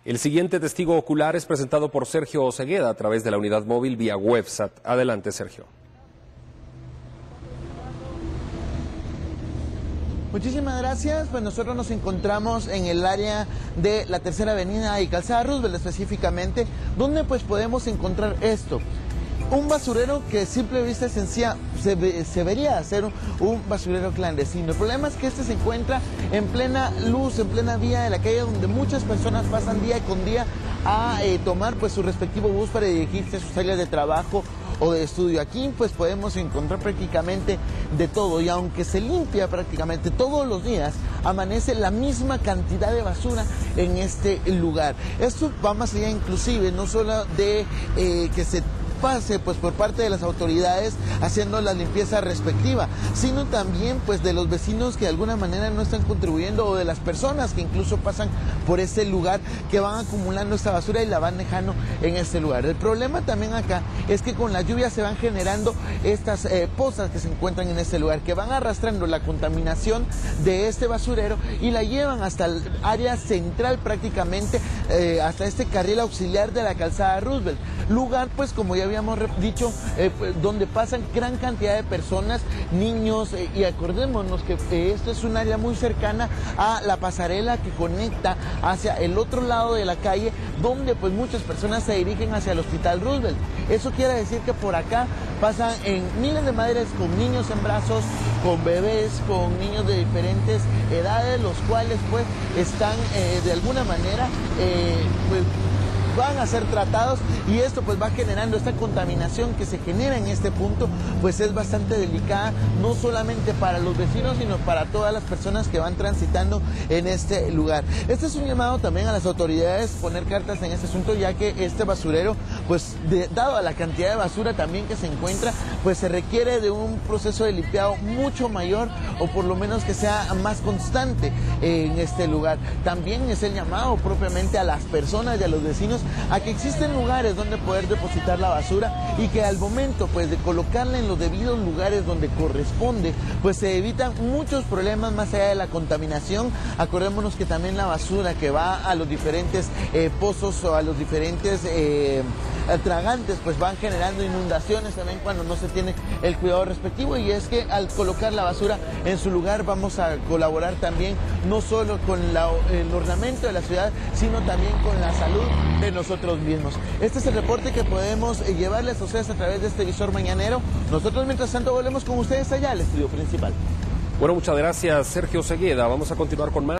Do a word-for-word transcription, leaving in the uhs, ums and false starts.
El siguiente testigo ocular es presentado por Sergio Osegueda a través de la unidad móvil vía WebSat. Adelante, Sergio. Muchísimas gracias. Pues nosotros nos encontramos en el área de la Tercera Avenida y Calzada Roosevelt específicamente, donde pues podemos encontrar esto. Un basurero que a simple vista sencilla se, ve, se vería ser un, un basurero clandestino. El problema es que este se encuentra en plena luz, en plena vía de la calle, donde muchas personas pasan día con día a eh, tomar pues su respectivo bus para dirigirse a sus áreas de trabajo o de estudio. Aquí pues podemos encontrar prácticamente de todo, y aunque se limpia prácticamente todos los días, amanece la misma cantidad de basura en este lugar. Esto va más allá inclusive, no solo de eh, que se pase pues por parte de las autoridades haciendo la limpieza respectiva, sino también pues de los vecinos que de alguna manera no están contribuyendo, o de las personas que incluso pasan por este lugar, que van acumulando esta basura y la van dejando en este lugar. El problema también acá es que con la lluvia se van generando estas eh, pozas que se encuentran en este lugar, que van arrastrando la contaminación de este basurero y la llevan hasta el área central prácticamente, eh, hasta este carril auxiliar de la Calzada Roosevelt, lugar pues como ya habíamos dicho, eh, donde pasan gran cantidad de personas, niños, eh, y acordémonos que eh, esto es un área muy cercana a la pasarela que conecta hacia el otro lado de la calle, donde pues muchas personas se dirigen hacia el Hospital Roosevelt. Eso quiere decir que por acá pasan en miles de madres con niños en brazos, con bebés, con niños de diferentes edades, los cuales pues están eh, de alguna manera eh, pues van a ser tratados, y esto pues va generando esta contaminación que se genera en este punto, pues es bastante delicada, no solamente para los vecinos, sino para todas las personas que van transitando en este lugar. Este es un llamado también a las autoridades, poner cartas en este asunto, ya que este basurero, pues de, dado a la cantidad de basura también que se encuentra, pues se requiere de un proceso de limpiado mucho mayor, o por lo menos que sea más constante en este lugar. También es el llamado propiamente a las personas y a los vecinos a que existen lugares donde poder depositar la basura, y que al momento pues de colocarla en los debidos lugares donde corresponde, pues se evitan muchos problemas más allá de la contaminación. Acordémonos que también la basura que va a los diferentes eh, pozos o a los diferentes eh, tragantes pues van generando inundaciones también cuando no se tiene el cuidado respectivo, y es que al colocar la basura en su lugar vamos a colaborar también no solo con la, el ornamento de la ciudad, sino también con la salud de nosotros mismos. Este es el reporte que podemos eh, llevarles a ustedes a través de este visor mañanero. Nosotros mientras tanto volvemos con ustedes allá al estudio principal. Bueno, muchas gracias, Sergio Osegueda. Vamos a continuar con más.